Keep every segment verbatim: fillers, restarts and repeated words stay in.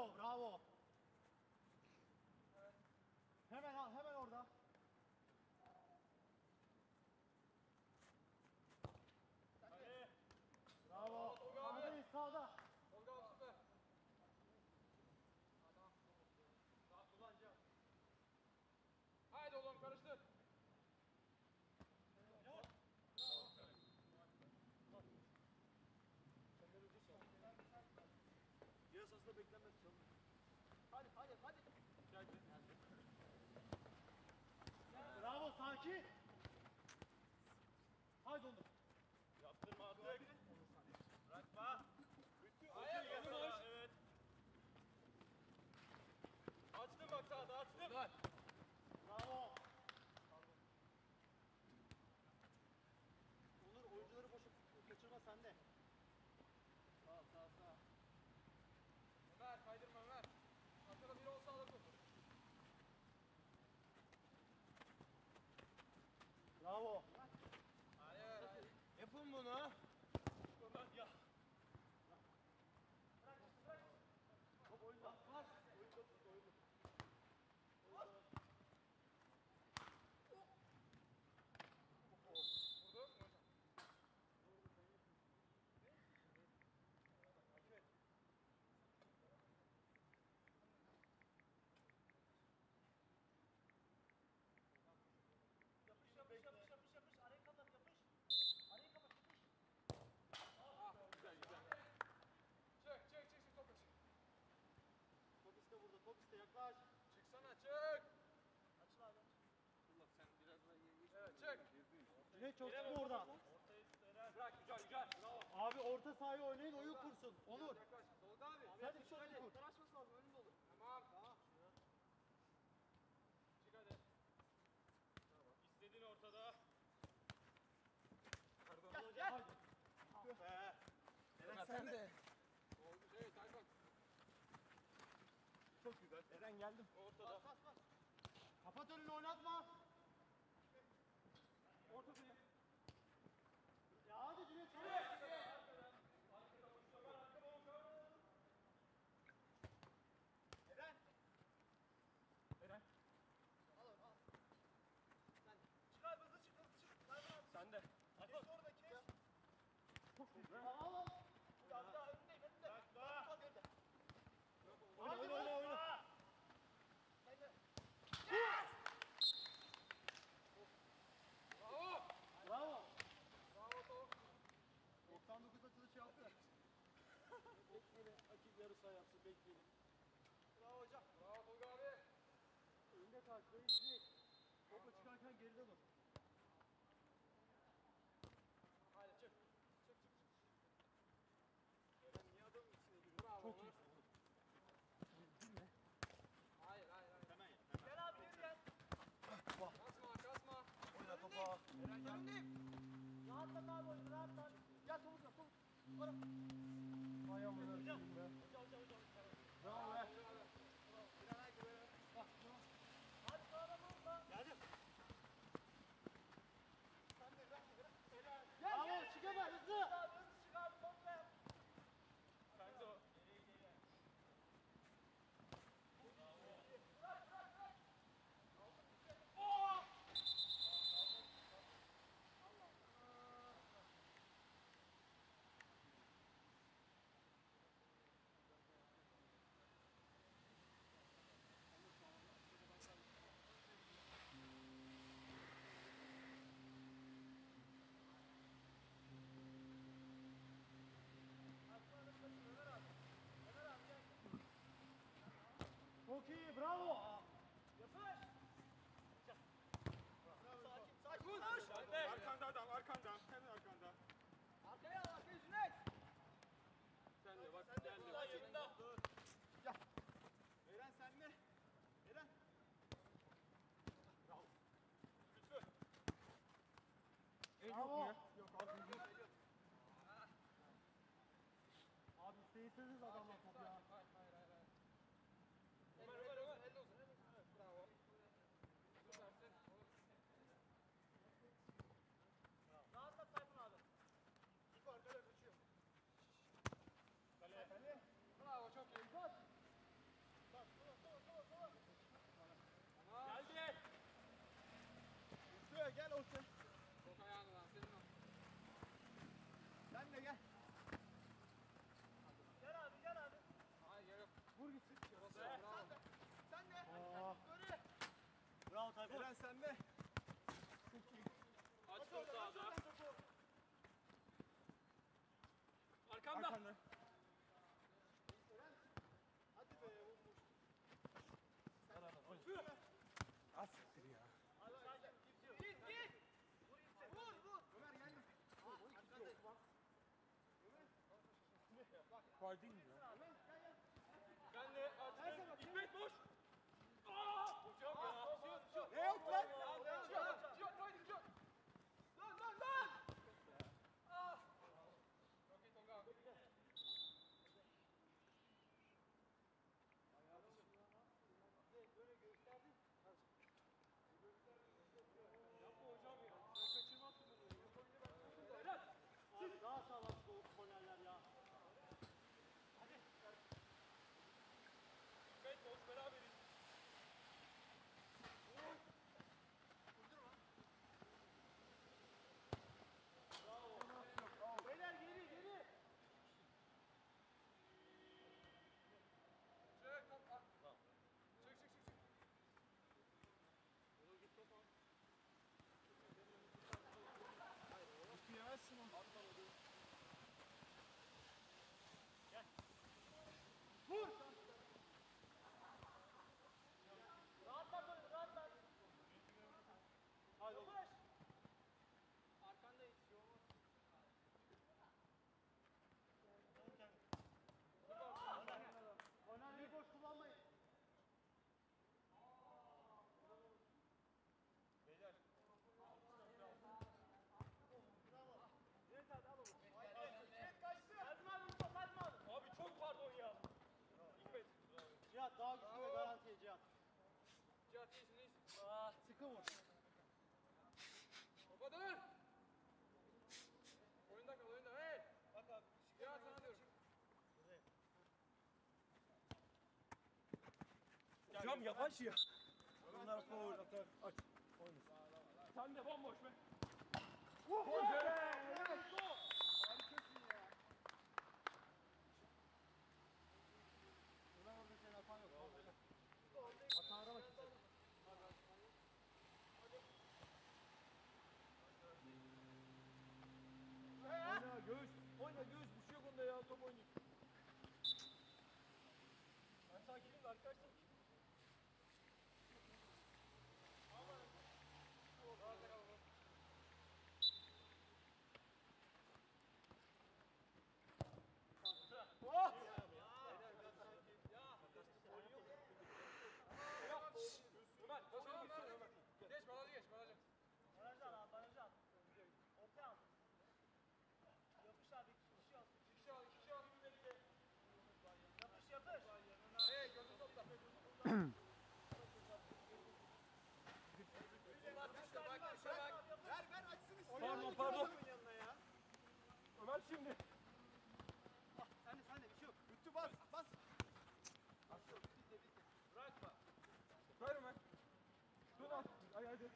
Bravo, bravo. Hemen al, hemen orada. Hadi. Bravo. Sağdayız, sağda. Tolga abi süper. Daha kullanacağım. Haydi oğlum karıştır. Bravo. Cihaz aslında beklenmez. Hadi, hadi, hadi. Bravo, sakin. Haydi Onur. Yaptırma artık. Bırakma. Hayır, Okey, boş. evet. Açtım bak sağda, açtım. Güzel. Bravo. Onur oyuncuları boşa kaçırma sende. Sağ, sağ, sağ. Ömer kaydırma Ömer. Arkada biri olsa alır topu. Bravo. Hayır hayır. Yapın bunu. Ya. Top oyunda. Var. Oyunda tut, oyunda. Vurdun mu hocam? Yapış, yapış, yapış, yapış, yapış. Arayı kapat, yapış. Arayı kapat, yapış. Ah güzel güzel. Çek çek çek çek topu çek. Top iste burada, top iste, yaklaş. Çıksana çık. Açıl abi. Allah sen biraz daha iyi geç. Evet çek. Cüneyt çok sıkı orada. Bırak güzel güzel. Bravo. Abi orta sahaya oynayın, oyun kursun. Onur. Yaklaş. Tolga abi. Sen de bir şey oyun kur. Açması lazım önünde olur. Tamam. Tamam. Çık hadi. İstediğin ortada. Pardon. Gel. Haydi. Be. Eren sen de. Oldu şey Tayfun. Çok güzel. Eren geldim. Ortada. Kapat önünü, oynatma. Orta bir. Ya hadi Cüneyt. Hadi. Eren. Eren. Al onu, al. Sen çık abi, hızlı çık, hızlı çık. Ver bana. Sen de. Kes orada, kes. Al al. Biraz daha önündeyim, önünde. Bırakma. Kal geride. Oyna oyna oyna. oyna. Sen de. Bravo. Bravo. Bravo Tolga. doksan dokuz açılış yaptı. Bekleyelim. Rakip yarı saha yapsın. Bekleyelim. Bravo hocam. Bravo Tolga abi. Önde karşılayın, Cüneyt. Topa çıkarken geride dur. Haydi çık. Çık çık çık. Eren niye adamın içine giriyor? Bravo. Çok Onur. iyi. Hayır hayır hayır. Hemen ye. Gel abi, geri gel. Kasma kasma. Oyna topa. Eren geldi. Rahatlat abi oyunu, rahatlat. Gel topuk yap, topuk. Ara. Ayağımı hocam. Hocam, hocam, hocam. Bravo be. Bak, bravo. Hadi kahraman lan. Geldim. Sen de bırak, bırak. Gel, bravo, gel. Çık hemen, hızlı. Abi, hızlı çık abi, kontrol yap. Sen de o. Çok iyi, bravo. Yapış. Sakin, sakin. Koş. Arkanda adam, arkanda. Hemen arkanda. Arkaya al, arkaya Cüneyt. Sen de bak. Sen de Geldi. dur lan yanında. Gel. Eren sen de. Eren. Bravo. Lütfü. Bravo. Yok abi. Abi isteyirseniz adamla top ya. Hayır hayır hayır. hayır. Ömer Ömer Ömer. Elle uzun. Evet, bravo. Süpersin. Rahatlat Tayfun abi. İlk arkada kaçıyor. Kale. Kale. Bravo çok iyi. Bak. Eren sende. Açtım sağda. Arkamda. Arkanda. Hadi be vurmuş. Az siktir ya. Git git. Vur vur. Ömer gelme. Arkadayım. Faal değil mi ya? Ben de açtım. İsmet boş. Aa! Hocam ya. Ne yok lan? Cihat, Cihat, haydi Cihat. Lan lan lan. Ah! Okey Tolga. Böyle gösterdin. Yapma hocam ya. Ben kaçırmam bunu. Helal. Abi daha sağlam kornerler ya. İsmet boş beraberiz. Beyler geri geri. Çek top. Ah. Çek çek çek çek. Kutu yemezsin onu. Vur. Rahatlat oyunu rahatlat. Hadi oğlum. Arkandayız. Oynarıyı boş kullanmayın. Beyler. Evet hadi al oğlum. Evet kaçtı. Hadi abi Mustafa hadi abi. Abi çok pardon ya. Hikmet. Cihat daha güçlü ve garantiye Cihat. Cihat iyisin iyisin. Ah sıkı vur. Topa dön. Oyunda kal oyunda. Hey. Bak abi. Cihat sana diyorum. Hocam yavaş ya. Bunlar faul atar. Aç. Oynasın. Sen de bomboş be. Harikasın ya. Ulan orada senin hatan yok. Hata aramak istedim. Oyna göğüs. Oyna göğüs. Bir şey yok onda ya. Top oynayayım. Ben sakinim de arkadaşlar. Rahat kal oğlum. Oh! Ömer, tamam Ömer. Geç barajı geç barajı. Barajı al abi barajı al. Ortaya al. Yapış abi iki kişi al. İki kişi al, iki kişi al. Yapış yapış. Hey gözün topla. İşte bak işe bak. Ver ver açsın istiyor. Pardon pardon. Yanına ya. Ömer şimdi. Ah, sen de sen de bir şey yok. Ütü bas bas. Bırakma. Ver Ömer. Dur at. Ay hadi.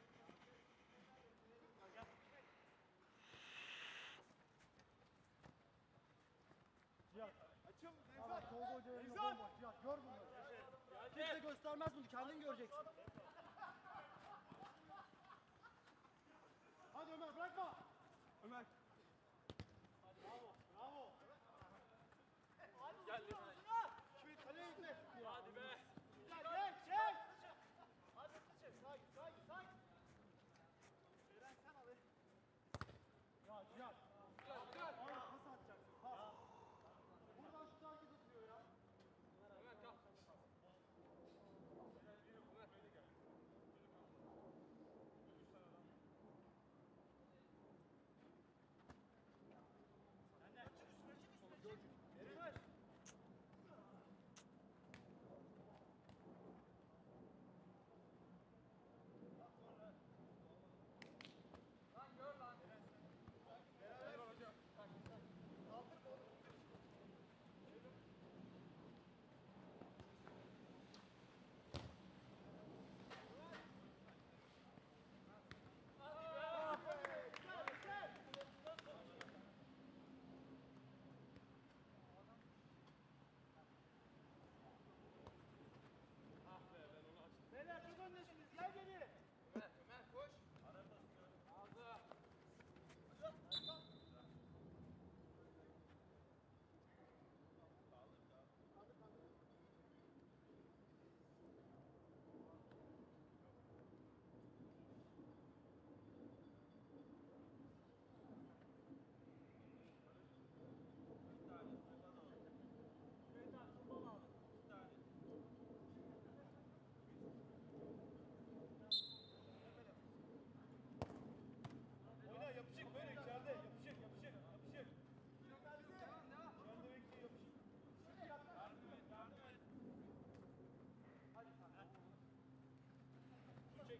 Cihat. Açım Nevzat. Tolga Hoca önünde Nevzat. bomboş. Cihat gör bunları. Kimse göstermez bunu kendin göreceksin. Hadi Ömer bırakma. Ömer. Bravo bravo. Gel lan. Şimdi kaleye gitme. Hadi be. Gel gel çek. Hadi çek. Sakin sakin sakin. Eren sen al. Ya Cihat. Güzel güzel. Aa pas atacaksın pas. Buradan şu hareket ediyor ya. Ömer kalk. Ömer.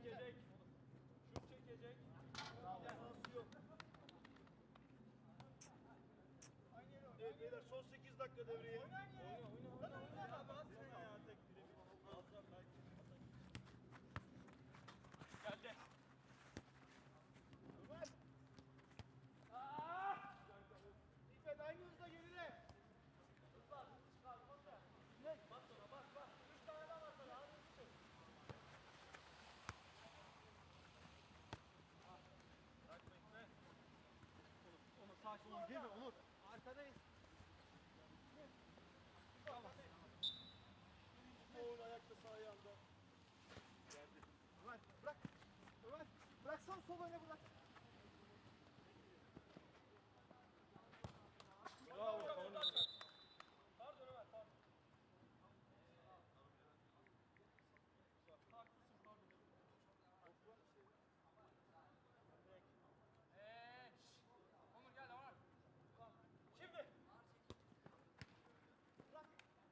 çekecek. Şut çekecek. Şansı yok. Evet beyler son sekiz dakika devreye. Oyna oyna oyna. Ya bas sen ya. Geldi. İffet aynı hızla geride. Hızla hızlı çıkar. Koşa. Ne? Bas ona bas bas. Üç tane daha var sana. Hadi hızlı çek. Onur sakin ol. Onur girme Onur. Arkadayız. Oğul ayakta sağ ayağında. Ömer bırak. Ömer bıraksan sol öne bırak. Bravo. Pardon Ömer pardon. Haklısın pardon. Eee. Onur gel Onur. Şimdi. Bırak.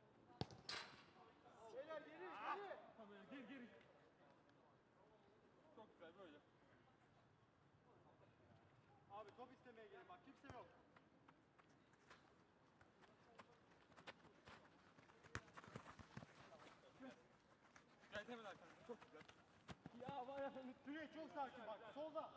Beyler geri geri. Tamam gir gir. Çok güzel böyle. Abi top istemeye gelin bak kimse yok. Gel hemen arkadan. Çok güzel. Ya var ya Cüneyt çok sakin bak solda.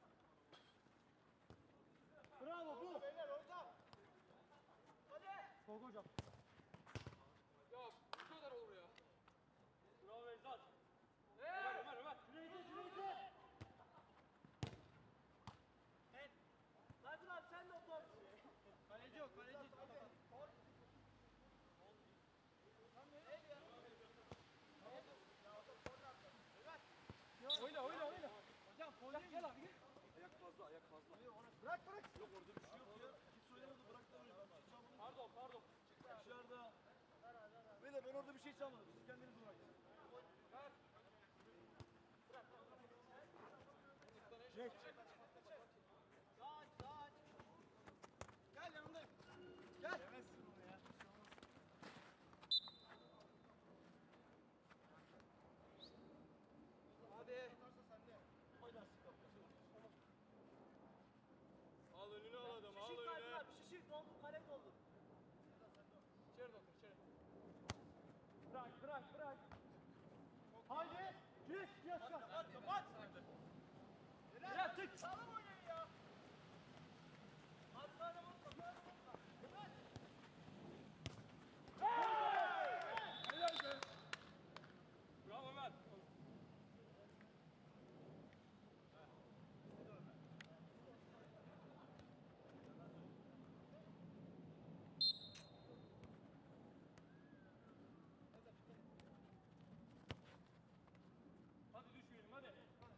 Bravo bu. Beyler orada. Hadi. Tolga hocam. Ya bu kadar olur ya. Bravo Nevzat. Eee. Ömer Ömer Ömer. Cüneyt'e Cüneyt'e. Evet. Tayfun abi sen de o top. Kaleci yok kaleci. Oyna oyna oyna. Hocam gel, gel abi gel. Ayak fazla ayak fazla. Bırak bırak. Yok orada bir şey yok ya. Kimse oynamadı bırak da öyle. Pardon pardon. Dışarıda. Beyler ben orada bir şey çalmadım. Siz kendiniz bırakın. Çek. Daha aç, daha aç. Gel yanımdayım. Gel. Yemezsin onu ya. Hadi. Oynarsın kapı. Al önünü al adamı al Şişir Tayfun önünü. abi, şişir doldur, kaleyi doldur. İçeri dokun içeri. Bırak, bırak, bırak. Haydi. Git, yat, yat. Kapat, kapat. Helal, tık. Sağlam oynayın ya. Hadi sağlam olma, sağlam olma. Evet. Helal be. Bravo Ömer. Hadi düşmeyelim hadi.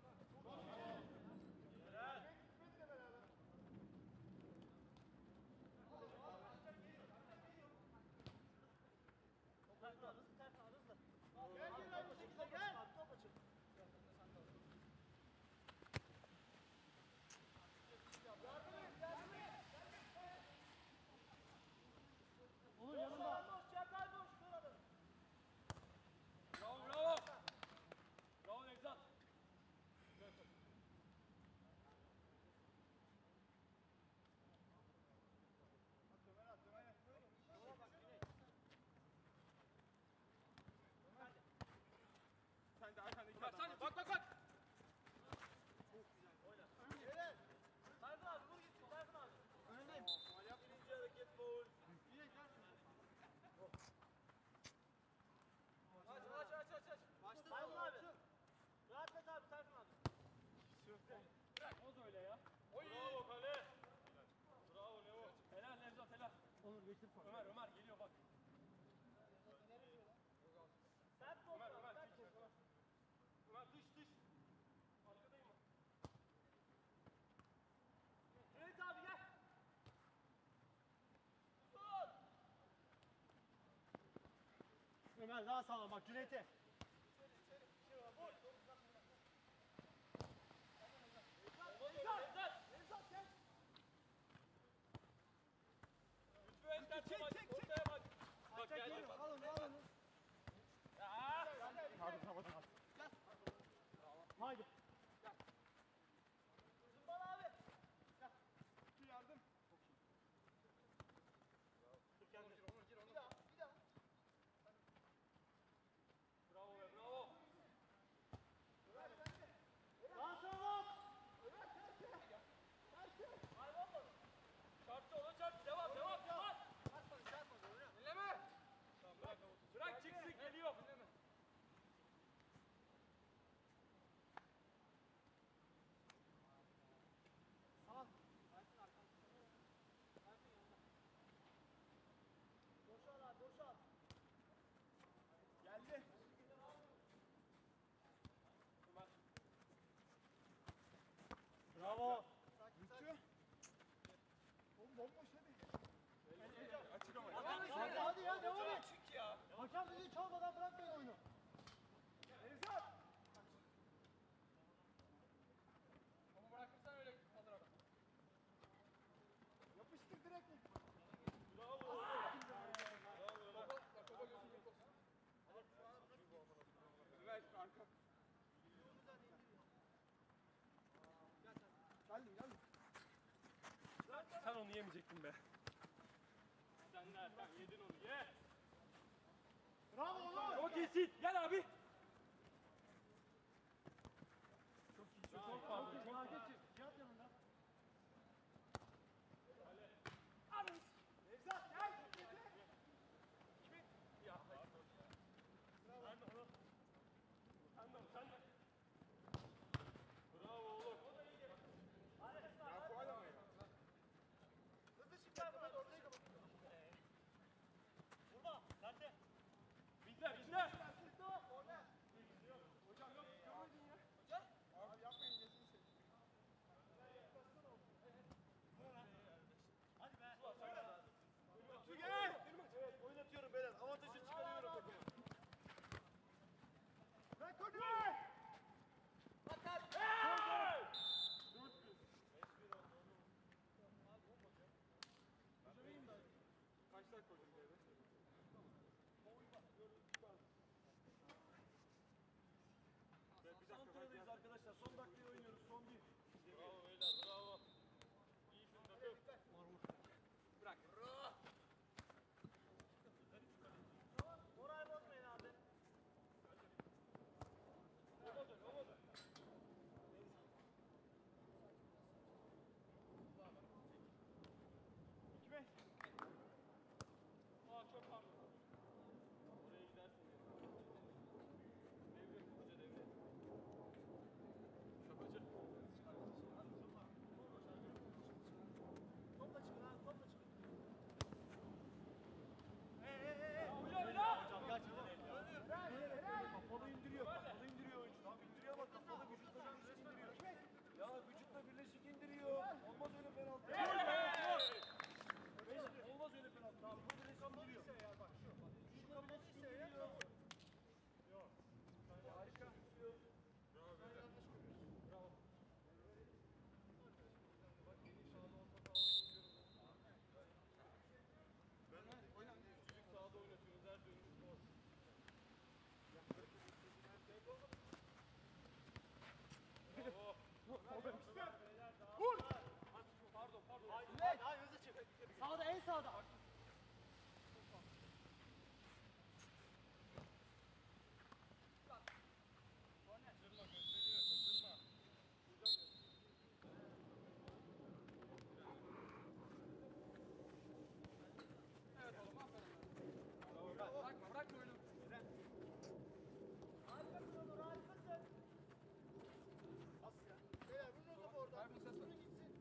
Hızlı, hızlı, ters al, hızlı. Gel, gel abi bu şekilde gel. Abi top açın. Yardım et, yardım et. Onun yanında. Boş, Çağatay boş, dur adam. Bravo bravo. Bravo Nevzat. Ömer at, Ömer at. Ömer bak, Güney. Sen de arkandaki Bak adam. sen bak bak bak. Evet. Tayfun abi vur gitsin Tayfun abi. Önündeyim. Yap birinci hareket foul. Yine gel. Aç aç aç aç aç. Başla Tayfun abi. Rahat et abi Tayfun abi. O da öyle ya. Oy. Bravo kale. Bravo Nevo. Helal Nevzat helal. Onur geçtir sonra. Ömer Ömer geliyor bak. Sert top. Ömer, var, Ömer, sert çek, top. çek. Ömer dış dış. Arkadayım. Cüneyt abi gel. Son. Ömer daha sağlam bak Cüneyt'e. Lütfen çek, bak, çek, çek. ortaya bak. Bak Çek gel geliyor. bak. Alın alın. Aa! Hadi kapat. Haydi. Hakem düdüğü çalmadan bırakmayın oyunu. Nevzat! Onu bırakırsan öyle alır adam. Yapıştır direkt. Bravo. Topa, bak topa gözün yok olsun. Ver arka. Geldim geldim. Sen onu yemeyecektin be. Sen de Erkan yedin onu ye. Bravo oğlum. Çok iyisin. Gel abi. Çok iyi. Çok, çok pardon. Çok Fark pardon. et. Cihat yanında. Nevzat gel. Ya hayır. Sen de onu. Sen de onu. Sen de. Bravo oğlum. Ya faul ama ya. Hızlı çık abi. Hadi ortaya kapat. Vurma. Sende. Bizde bizde. Hocam yok görmedin ya. Hocam? Abi yapmayın gözünü seveyim. Hadi be. Tüge. Evet oynatıyorum beyler. Avantajı çıkarıyorum takımı. Bırak golü. Kaç dakika hocam böyle? Bir Son turdayız arkadaşlar. Son dakikayı oynuyoruz. Son bir. Bravo beyler bravo. İyisin takım. Bırak. Moral bozmayın abi. Olmadı olmadı. İki beş. Aa çok pardon. Oraya gidersin. Devre hoca devre. Şapacı. Topla çıkın abi. Topla çıkın. Hey hey hey. Hocam ya. Hocam gerçekten el ya. Kapalı indiriyor. Kapalı indiriyor oyuncu. Tamam indiriyor ama kapalı vücutla birleşik indiriyor. Ya vücutla birleşik indiriyor. Olmaz öyle penaltı. Beş- Olmaz öyle penaltı. Tamam bu birleşik indiriyor. Bak şu. Vücutla birleşik indiriyor. Yok. Harika. Çocuk sahada oynatıyoruz her dönümüz gol. Bravo. Vur. Pardon pardon. Hayır, hayır hızlı çık. Sağda en sağda. Kaçırma gösteriyor kaçırma. Evet oğlum aferin. Bırakma bırakma oyunu. Harikasın Onur, harikasın. As ya. Beyler vurun o topu oradan. Ver bunu ses ver. Vurun gitsin.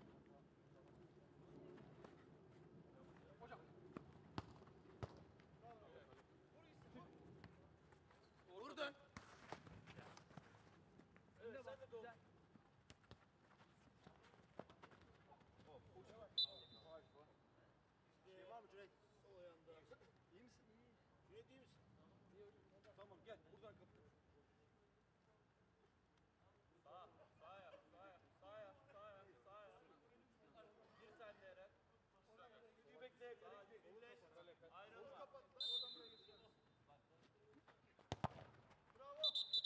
Hocam. Vur dön. Evet, sen de doğru. Şey var mı Cüneyt? Sol ayağında. İyi misin? İyi. Cüneyt iyi misin? Tamam gel buradan kapı. Sağ, sağ yap, sağ yap, sağ yap, sağ yap, sağ yap. Gir sen de Eren. Düdüğü bekle. Birleş. Ayrılma. Kapat lan. Oradan buraya geçeceğiz. Bravo.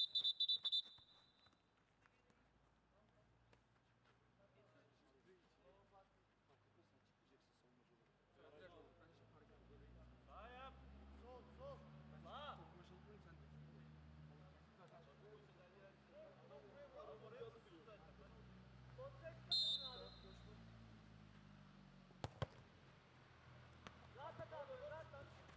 Sağ yap. Sol sol. Sağ. Kontrol etsin abi. Rahat at abi. Rahat at.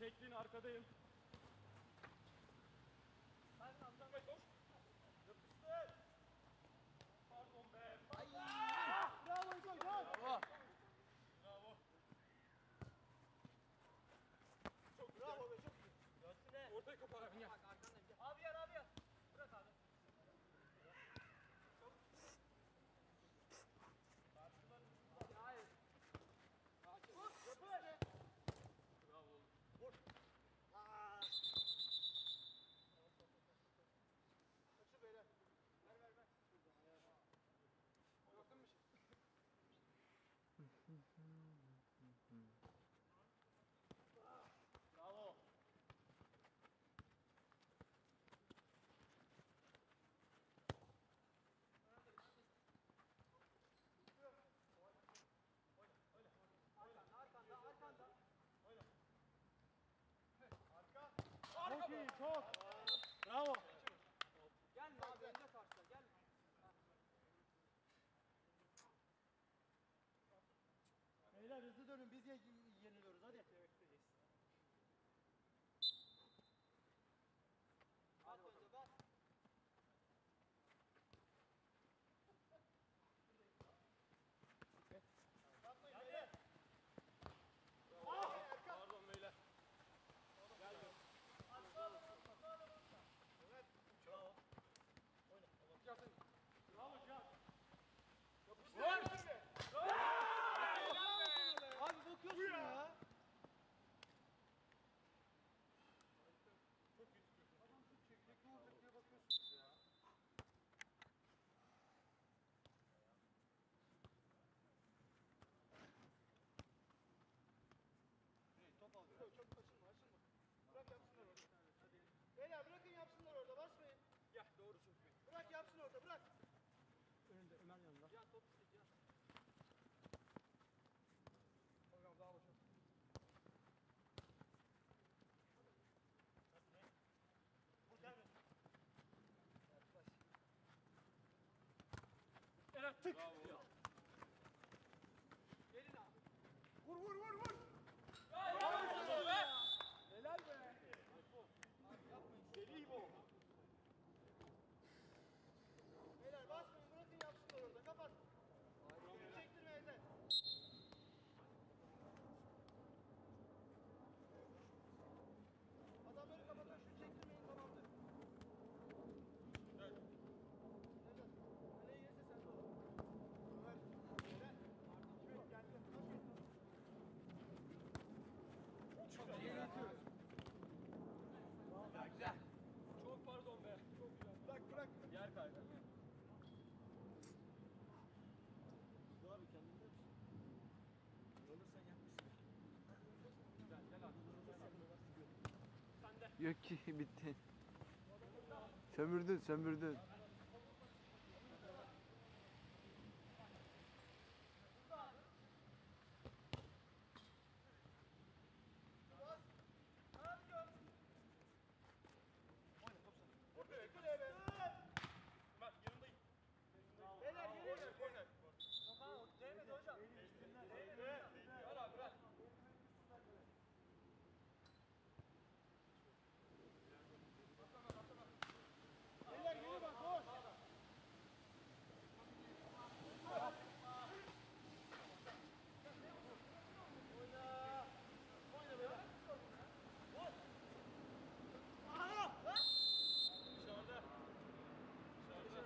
Çektin arkadayım. Sen Hamza Bey koş. Yapıştır. Pardon be. Bravo İbo, bravo. Bravo. Bravo. Çok bravo be, çok iyi. Görsün he. Ortaya kapar. Gel. Bak arkandayım gel. Abi yer, abi yer. Bırak abi. Hayır. Sakin. Vur, yapış. Bravo oğlum. Vur. Aa. Kaçır beyler. Ver ver ver. Baktın mı şey? Bravo. Arkanda, arkanda, arkanda. Arka. Çok iyi, çok. Bravo. Gelme abi önde karşıla gelme. Beyler hızlı dönün, biz ye- yeniliyoruz hadi. Bas önce bas. Yapmayın beyler. Pardon beyler. Gel gel. Evet. Bravo. Oyna. Gel sen. Bravo Can. Yapıştır. Abi bakıyorsun ya. Çok iyi tutuyorsun. Adam şu çekecek ne olacak diye bakıyorsunuz ya. Top al. Çok, çok açılma, açılma. Bırak yapsınlar orada. Beyler bırakın yapsınlar orada, basmayın. Gel doğru çok iyi. Bırak yapsın orada, bırak. Önünde Ömer yanında. Ya top istek ya. Hocam daha boşa. Vur gel. Eren tık. Bravo. Gelin abi. Vur vur vur vur. Bravo be. Helal be. Abi yapmayın. Deli İbo. Beyler basmayın, bırakın yapsınlar orada, kapat. Şunu çektirme Ezel. Adamları kapatın, şunu çektirmeyin, tamamdır. Güzel. Ezel, kaleye gelirse sen de ol. Ömer, Ezel. Kime geldi? Çok iyi yönetiyoruz. Ya güzel. Çok pardon be. Çok güzel. Bırak, bırak. Yer kaydı. Abi kendinde misin? Olursan yapmışsın. Güzel. Gel abi. Sen de. Yok ki bitti. Sömürdün sömürdün. Bas. Ne yapıyorsun? Oyna top sana. Vur be, kule be. Ömer yanındayım. Beyler geliyor. Korner. Yok ha, o değmedi hocam. Değmedi. Ver abi ver. Beyler geri bak, koş. Oyna. Oyna beyler. Vur. Aha! Lan! Dışarıda. Dışarıda.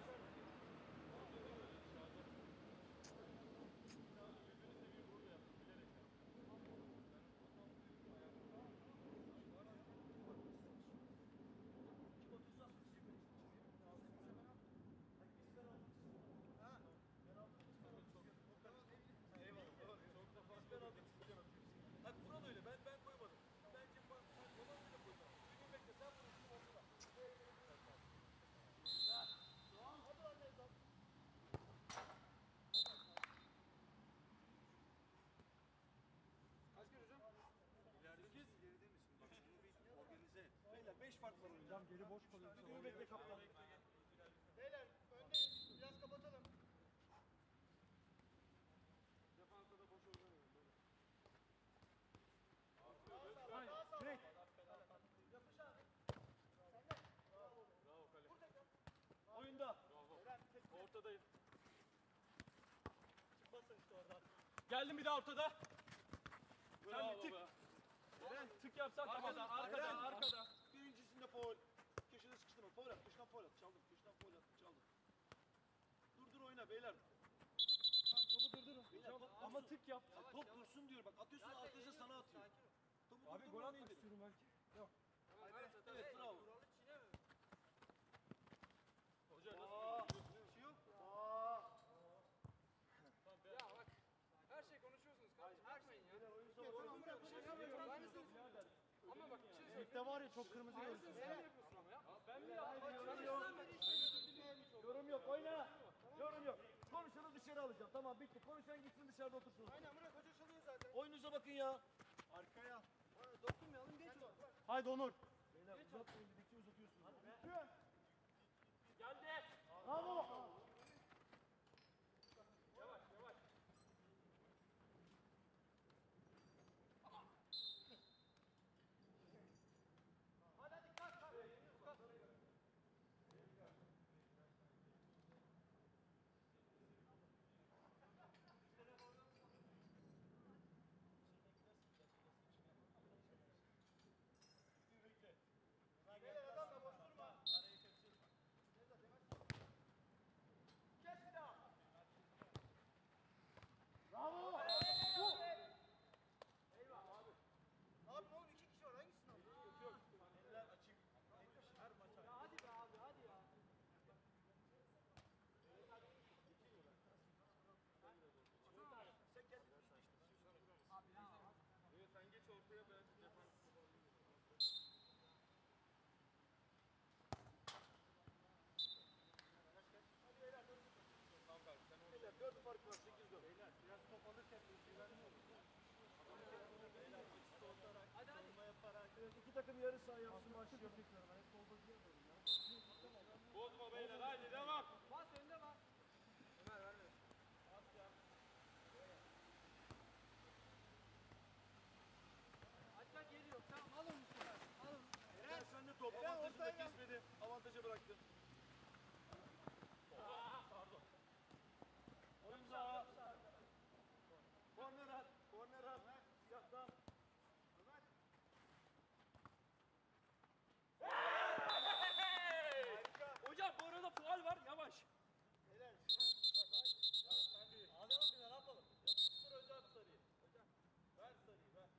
Bak Vural öyle, ben ben koymadım. Bence ben Vural öyle koymadım. Bugün bekle, sen vurursun ortada. Doğan, hadi lan Nevzat. Kaç kere hocam? sekiz. Geride misin? Bak bunu bir organize et. Beyler beş fark var hocam. Geri boş kalıyor. Bugün bekle kaptan. Beyler öndeyiz. Biraz kapatalım. Defansta da boş oynamıyor. Daha sağ, daha sağ. Geldim bir daha ortada. Sen Bravo bir tık. be. Eren tık yapsan Arkada, tamam. arkada, Eren. arkada. Birincisinde foul. Köşede sıkıştırma. Foul at. Köşeden foul at. Çaldım. Köşeden foul at. Çaldım. Dur dur oyna beyler. Lan topu durdurun. Beyler, top Ama dursun. tık yap. Ya top dursun diyor. Bak atıyorsun arkadaşa sana atıyor. Topu Abi gol durdurman atmak iyidir. istiyorum belki. Evet bravo. Hoca Aa, nasıl? bir şey yok. Aa. Ya bak. Her şey konuşuyorsunuz kardeşim. Yapmayın ya. Beyler oyun Ya sonu tamam bırak bir şey yapıyorum. Aynısını. Ama bak bir şey söyleyeyim. Ligde var ya çok kırmızı Aynısını görürsün. sen yapıyorsun ama ya. Ben mi yaptım? Yorum yok. Yorum yok. Oyna. Yorum yok. Konuşanı dışarı alacağım. Tamam bitti. Konuşan gitsin dışarıda otursun. Aynen Murat Hoca çalıyor zaten. Oyunuza bakın ya. Arkaya. Dokunmayalım geç o. Haydi Onur. Beyler uzatmayın dedikçe uzatıyorsunuz. Hadi be. Geldi. Bravo. Yavaş yavaş. Beyler adamla boş durma. Kes bir daha. Bravo. Bu. Abi ne oldu? İki kişi var. Hangisini aldın? Eller açık. Her maç aynı. Hadi be abi hadi ya. Sen kendin işte işte. Evet sen geç ortaya ben defans. Beyler dört fark var. sekiz dört. Beyler biraz top alırken özgüvenli olun. Beyler maçı soğutarak, savunma yaparak. Evet, iki takım yarı saha yapsın başlıyor. Ben hep solda diyemiyorum ya. Bozma beyler haydi devam. Bas önde bas. Ömer verme. Hatta geliyor. Tamam al onu sonra. Al onu. Eren sen de top. Avantajı da kesmedi. Avantaja bıraktı. Pardon. Oyunca. Korner at. Korner at. Siyahtan. Hocam bu arada faul var yavaş. Helal. Alalım bir de ne yapalım? Yapıştır hocam sarıyı. Hocam. Ver sarıyı ver.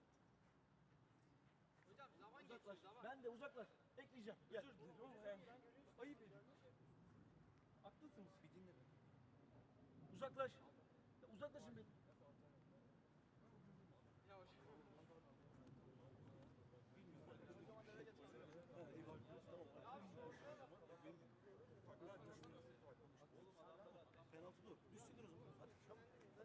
Hocam zaman Uzaklaş. geçiyor zaman. Ben de uzaklaş. Ekleyeceğim. Gel. Özür dilerim ama yani ayıp ediyorum. Haklısınız. Bir dinle beni. Uzaklaş. Ya uzaklaşın beni. Yavaş. Penaltı dur. Düşsünler o zaman. Hadi çabuk.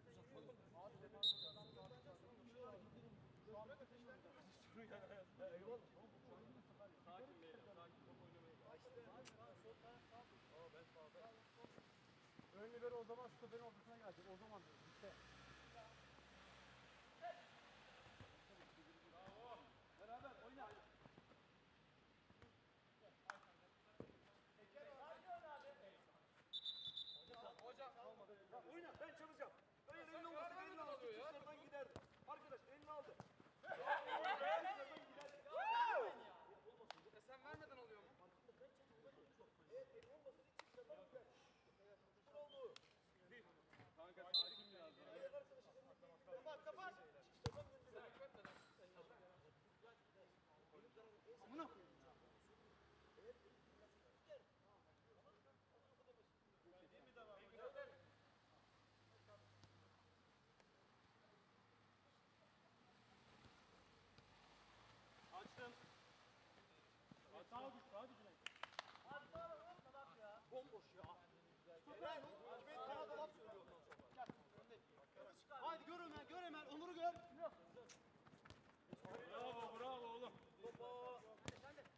Eyvallah. Sakin beyler sakin top oynamaya gel. Ön libero o zaman stoperin ortasına gelecek. O zaman diyorum. İşte. Beraber oyna. Hocam. Ya oyna ben çalacağım. Öyle elini olmasa elini aldı. Sırtlardan giderdi. Arkadaş elini aldı. Sırtlardan giderdi. E sen vermeden oluyor mu? Evet elini olmasa hiç sırtlardan giderdi. Şükür oldu. Kanka sakin biraz daha. Diğer arkadaşın elini kapat kapat. Sırtlardan gönderir. Amına. Açtım. Sağa düş, sağa düş. Hadi sağa bak lan ya. Bomboş ya. Stoper mi? Hikmet bana da laf söylüyor ondan sonra. Gel. Haydi gör Ömer, gör Ömer. Onur'u gör. Bravo bravo oğlum. Topa. Sen de.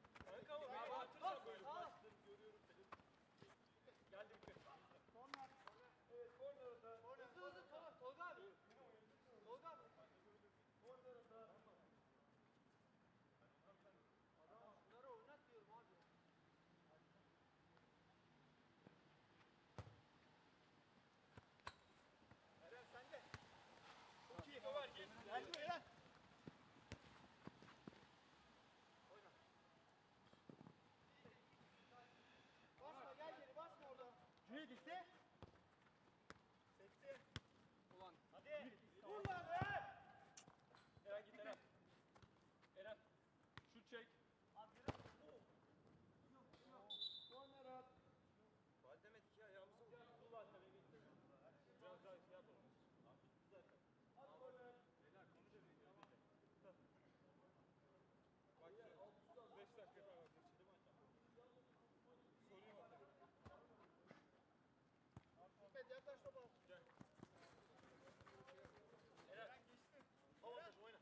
topu al. Avantaj oyna.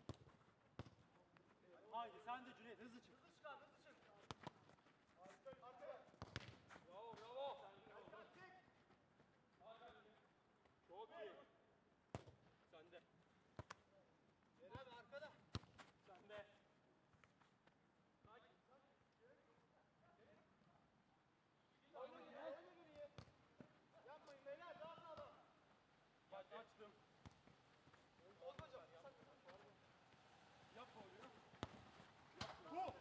Haydi sen de Cüneyt hızlı çık. Hızlı çık abi hızlı çık. Arkaya. Bravo bravo. Çok iyi. Sende. Eren arkada. Sende. Oyna geriye. Oyna geriye. Yapmayın beyler. Daha sağlam. Bak açtım. Oldu hocam. Yap oluyor. Bu.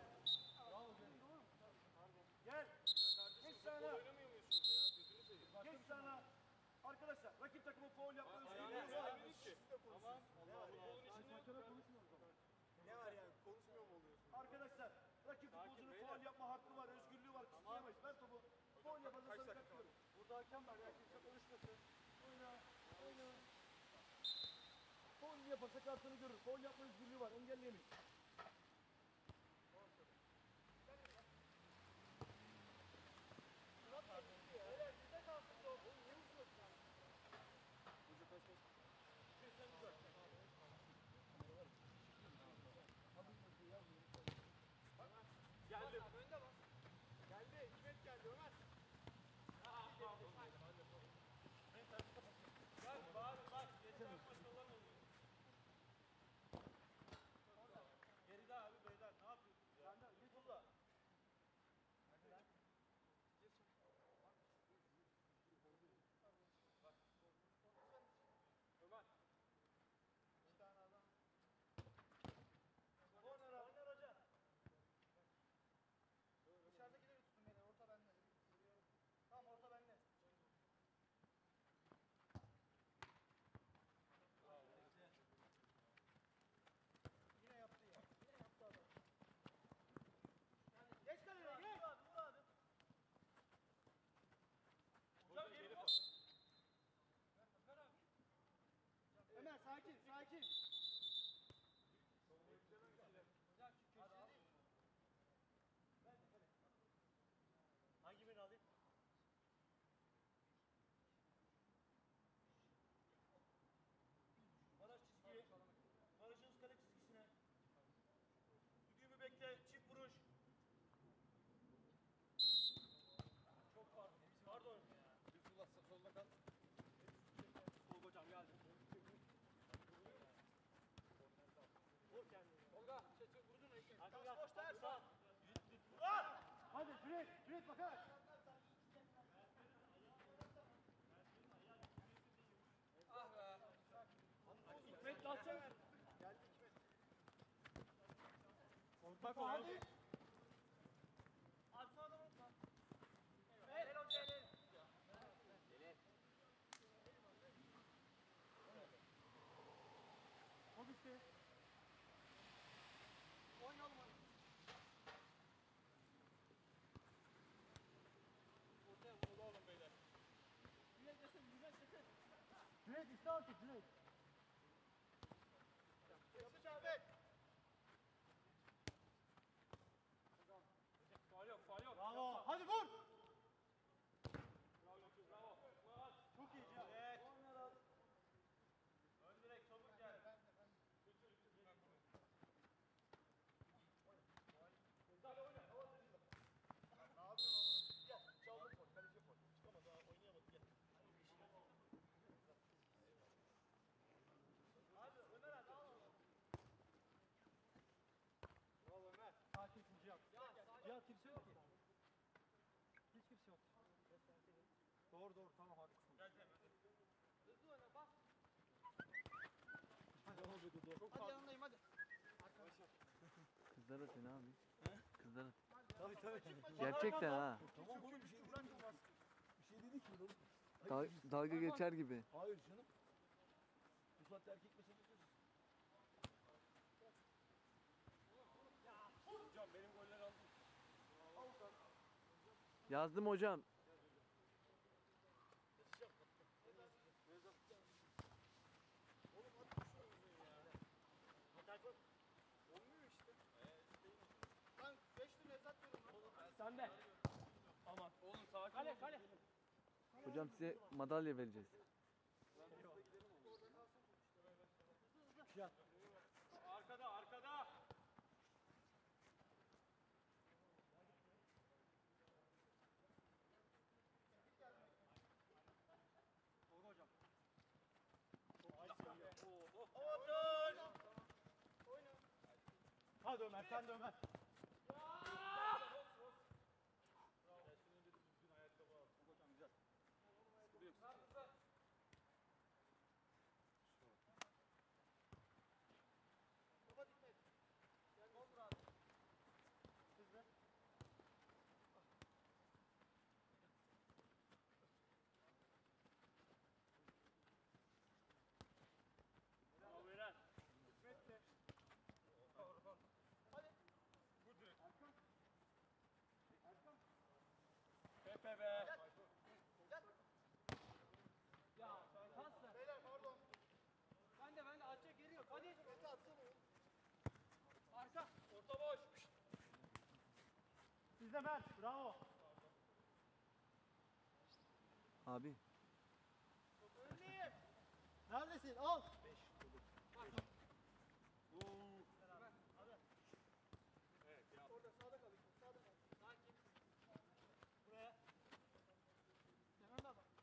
Gel. Geç sana. Oynamıyor musunuz ya? Gözünü seveyim. Geç sana. Arkadaşlar rakip takımın faul yapma Ayağını özgürlüğü var. ayağını ki. Tamam. Ne var ya? Futbolun içinde ne var yani? Konuşmuyor mu oluyorsun? Arkadaşlar rakip futbolcunun beyler. faul yapma hakkı var, özgürlüğü var. Kısıtlayamayız. Ben topu faul yaparsa Kaç sarı dakika kart diyorum. Burada hakem var ya kimse konuşmasın. Oyna, oyna. Faul yaparsa kartını görür. Faul yapma özgürlüğü var. Engelleyemeyiz. Beyler bize kalsın top. Niye uzuyorsun? Geldim. Önde bas. Geldi. Hikmet geldi Ömer. Bak bağır bak. Geçen maç olan oluyor. Geride abi beyler ne yapıyorsunuz ya? Senden git ulla. Ömer. Bir tane adam. Korner abi. Korner hocam. Dışarıdakileri tutun beni. Orta bende. Tamam orta bende. Yine yaptı ya. Yine yaptı adam. Geç kalene geç. Vur abi vur abi. Hocam geri pas. Ömer sakin sakin. Hangi birini alayım? Baraj çizgiye. Barajın kale çizgisine. Düdüğümü bekle. Çift vuruş. Çok pardon. Pardon. Yusuf'la solda kal. Tolga hocam geldi. Vur kendini. Tolga. Çeçil vurdun Ege. Hadi Kas gel. boş ters. Sağ. Vur! Hadi Cüneyt. Cüneyt bakarak. Ah be. Hikmet atsana. Geldi Hikmet. Bak hadi. Abi sağdan unutma. El hoca el. Top işte. Oynayalım hadi. Ortaya vurulu olun beyler. Cüneyt yakın, Cüneyt yakın. Cüneyt iste artık Cüneyt. Yapış Ahmet. Faul yok faul yok. Bravo. Yapma. Hadi vur. Bravo Gökçe bravo. Murat. Çok iyi Cihan. Evet. Ön direk çabuk gel. Ne yapıyorsun oğlum? Gel. Çaldım for. Kaleci for. Çıkamadı ha. Oynayamadı. Gel. Abi Ömer abi al onu. Bravo Ömer. Sakinsin Cihan. Cihan kimse yok ki. Hiç kimse yok. Doğru doğru tamam haklısın. Gel Cem. Hızlı oyna bas. Hadi oldu Dudu. Çok Hadi yanındayım hadi. Kızlar atın abi. Kızlar atın. Tabii tabii. Gerçekten ha. Tamam oğlum bir şey değil. Bir şey dedi ki oğlum. Dal- dalga geçer gibi. Hayır canım. Bu saatte erkek meselesi. Hocam benim goller aldım. Yazdım hocam. Olmuyor işte. Ben beşli mezat diyorum lan. Sende. Aman. Oğlum sakin Kale ol. kale. Hocam size madalya vereceğiz. Cihat. Arkada arkada. Tolga hocam. Hadi Ömer, sen de Ömer. Bravo Eren. Pepe be. Ya pas ver. Beyler pardon. Ben de ben de atacak yeri yok. Hadi. Mete atsana. Arka. Orta boş. Sizde Mert. Bravo. Abi. Önleyim. Neredesin? Al. Evet ya. Orada sağda kal. Sağda kal. Sakin. Buraya. Hemen de adam.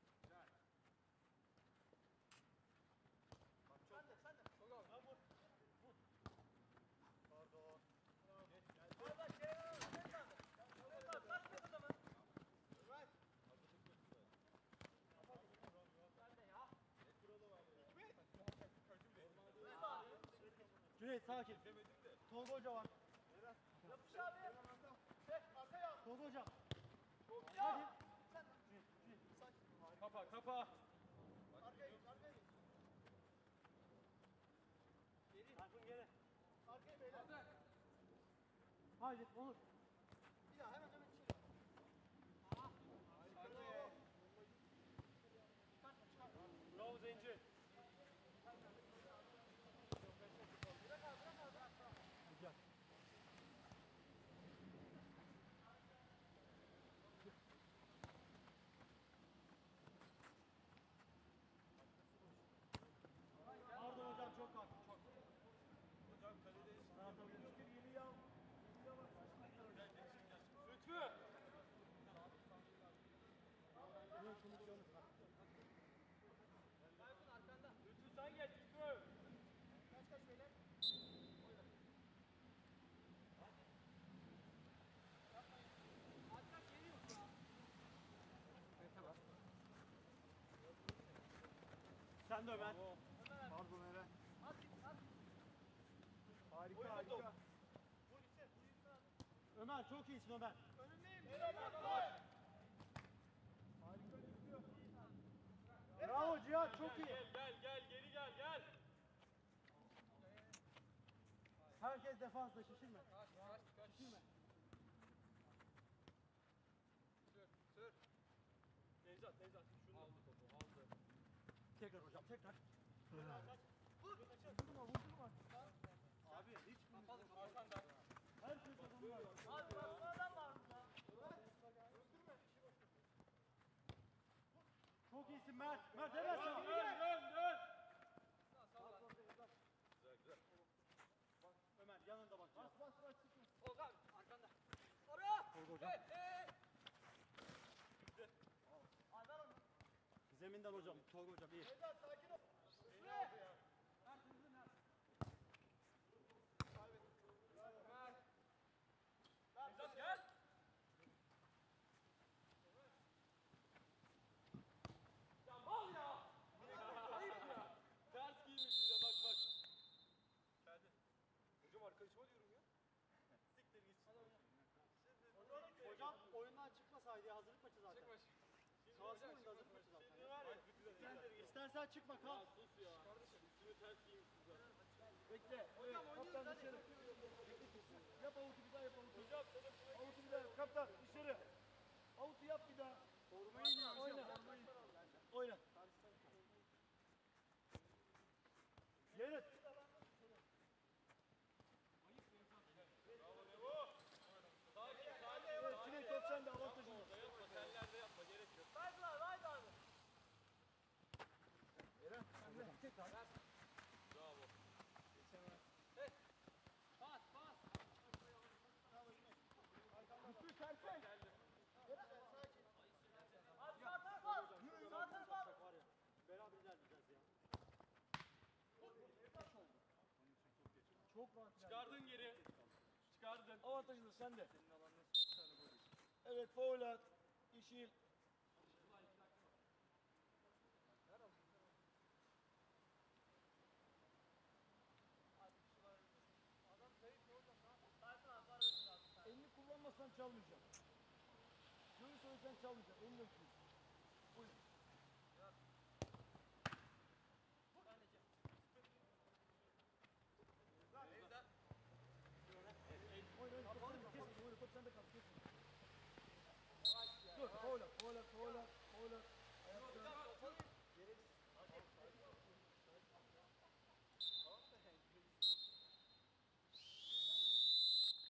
Sen de sen de. Çok al. Ha vur. Vur. Pardon. Geç gel. Orada şey var. Geç abi. Geç abi. Kaç metre adamı? Ömer. Sen de ya. Cüneyt sakin. Tolga Hoca var. Yapış abi. Çek arkaya. Tolga Hoca. Hadi. Sen de. Cüneyt, Cüneyt, sakin. Kapa kapa. Arkaya git, arkaya git. Geri. Tayfun geri. Arkaya beyler. Haydi Onur. Bir daha hemen hemen içeri. Bravo. Çıkartma çıkartma. Bravo Zenci. Bırak abi bırak abi bırak. Gel. Pardon hocam çok kalktı çok. Hocam kaledeyiz. Rahat alın. Yeni yav. Lütfü. Bunun komisyonu. Lütfü sen geç Lütfü. Kaç kaç beyler? Atacak yeri yok ya. Sen de Ömer. Ömer. Pardon Eren. At git at. Harika harika. Vur gitsin. Vur gitsin abi. Ömer çok iyisin Ömer. Önündeyim. Ömer koş. Harika gidiyor. Bravo Cihat çok iyi. Gel gel gel geri gel gel. Herkes defansta şişirme. Şişirme. Sür, sür. Nevzat Nevzat şunu aldı topu aldı. Tekrar hocam tekrar. Vur. Vurdurma vurdurma. Abi hiç Kapalı, arkanda. herkes adamı var. Abi başka adam var burada. Çok iyisin Mert. Mert hemen sen. Dön dön dön. Ömer yanında bak. Bas bas bas. Tolga abi, arkanda. Oraya. Tolga hocam. Hey, hey. Zeminden hocam. Tolga hocam iyi. Nevzat sakin ol. Nevzat gel. Ya mal ya. Ayıp ya. Ters giymiş bir de bak bak. Geldi. Hocam arkadaşıma diyorum ya. Siktir git. Hocam oyundan çıkmasaydı ya, hazırlık maçı zaten. Çıkma. Sahasında oyunda hazırlık maçı zaten. Şimdi var ya. İstersen çıkma kal. Ya sus ya. Üstünü ters giymişsin zaten. Bekle. Hocam Evet, oynuyoruz, kaptan hadi. dışarı. Yap avutu bir daha yap avutu. Hocam sana Avutu bir daha yap. Kaptan dışarı. Avutu yap bir daha. Formayı giy. Oyna. Oyna. Yerit. sakin sakin. Evet, Cüneyt top sende avantajın var. Yapma tellerde yapma gerek yok. Haydi abi, haydi abi. Eren, tekrar. Bravo. top falan filan. Çıkardın geri. Çıkardın. Avantajı da sende. Evet faul at. Yeşil. Elini kullanmazsan çalmayacağım. Göğüs oysan çalmayacağım. Elini öpüyorsun. Buyur. Oyna oyna. Top sende. Kesme. Oyna top sende kaldı. Kesme. Dur. Faul at. Faul at. Faul at. Faul at.